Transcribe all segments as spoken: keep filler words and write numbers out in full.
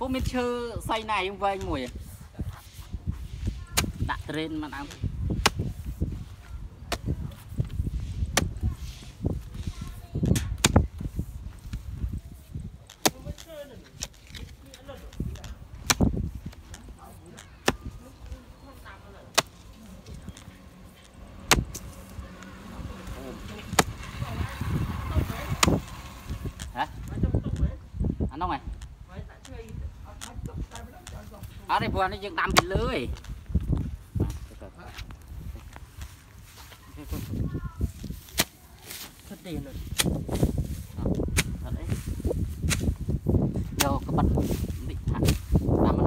bố mình chơi say này không vay mùi đặt trên mà ăn hả anh đâu này ở đây vừa nó dựng đâm bị lưới rất tiền rồi đấy vô cái bật bị thẳng đâm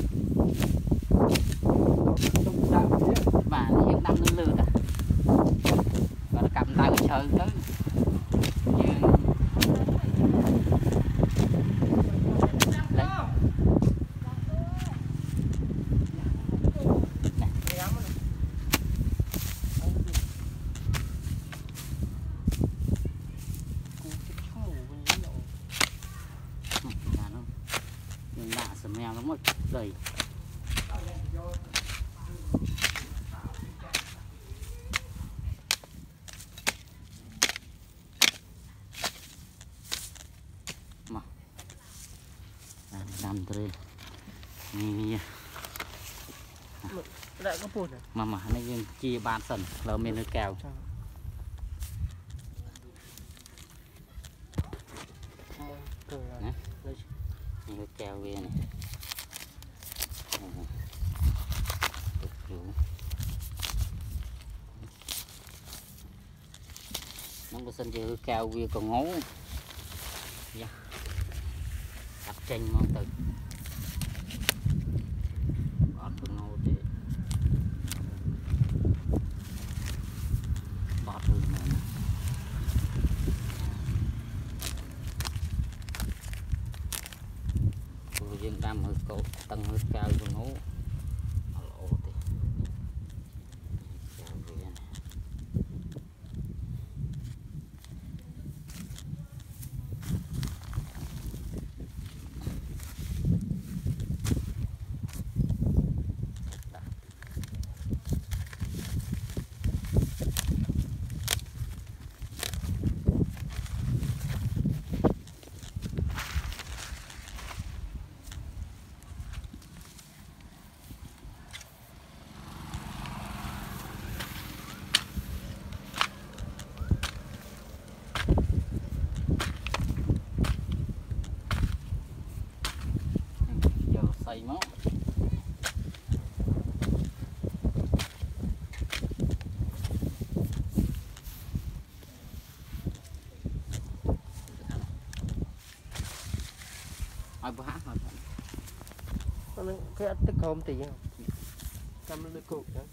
mà nó dựng đâm lên lửa và nó cầm tay cái chơi tới mèo nó mất đầy mà làm tớiนี่lại có bột mà mà nàyยังchia bàn sần lỡ mình hơi kèo hơi kèo về này nó có sân chơi cao kia còn ngố đặt tranh ngon từ bọt còn ngô chứ bọt rồi mà tôi riêng đam hơi cổ tầng hơi cao còn ngố say máu ai bữa hát mà cái tích hôm thì cầm lên cục đó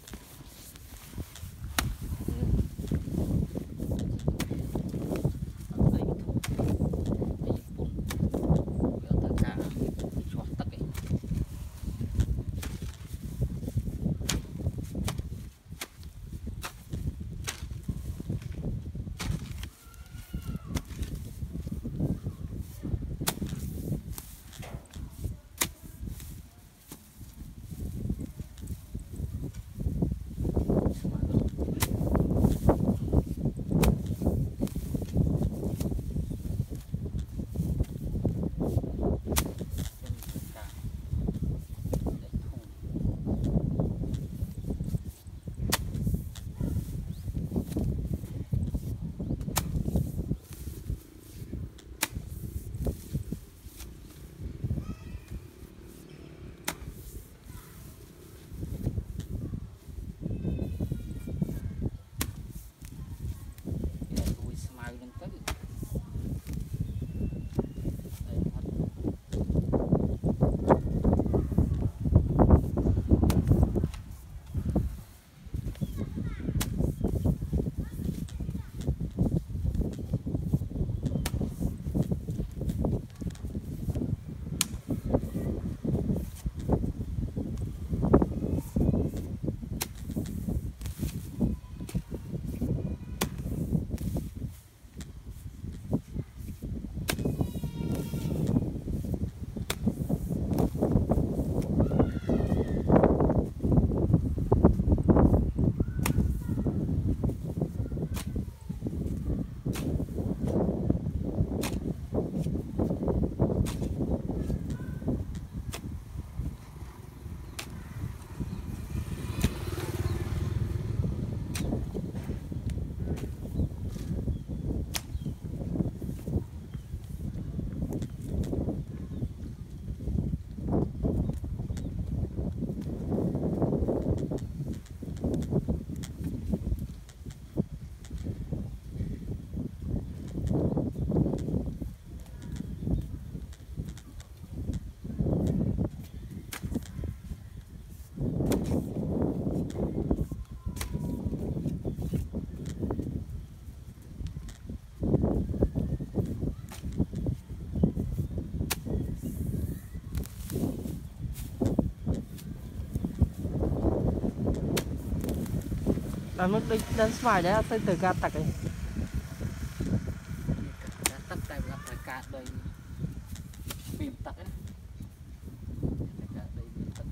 Làm mức định đến vài đấy xây từ gạt tặc ấy. Tất tại là phải cả đời phim tặc ấy. Cả đời phim tặc.